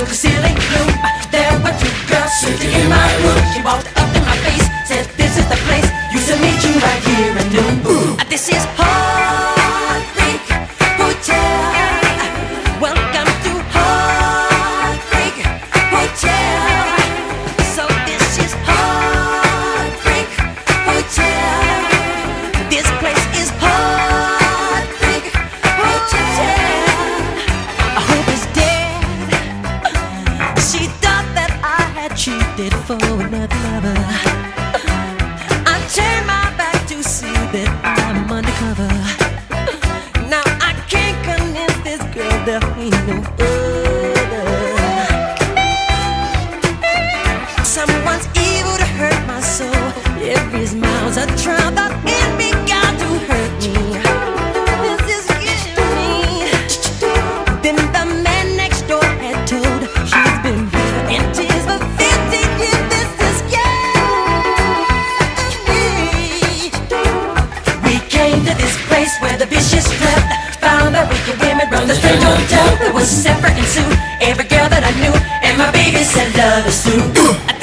to the ceiling gloom. There were two girls sitting in my room. She walked up in my face, said, "This is the place. Used to meet you right here at noon." This is Heartbreak Hotel. Welcome to Heartbreak Hotel. So this is Heartbreak Hotel. This place is Heartbreak Hotel. I hope it's dead. She thought that I had cheated for another lover. I turned my back to see that I'm undercover. Now I can't convince this girl there ain't no other. Someone's evil to hurt my soul. Every smile's a trial that in me got to hurt me. This is getting me. Then the man next door had told she's been in tears for 15 years. This is we came to this place where the vicious slept. Found that wicked women run the strange hotel. It was separate and Sue, every girl that I knew, and my baby said love is through.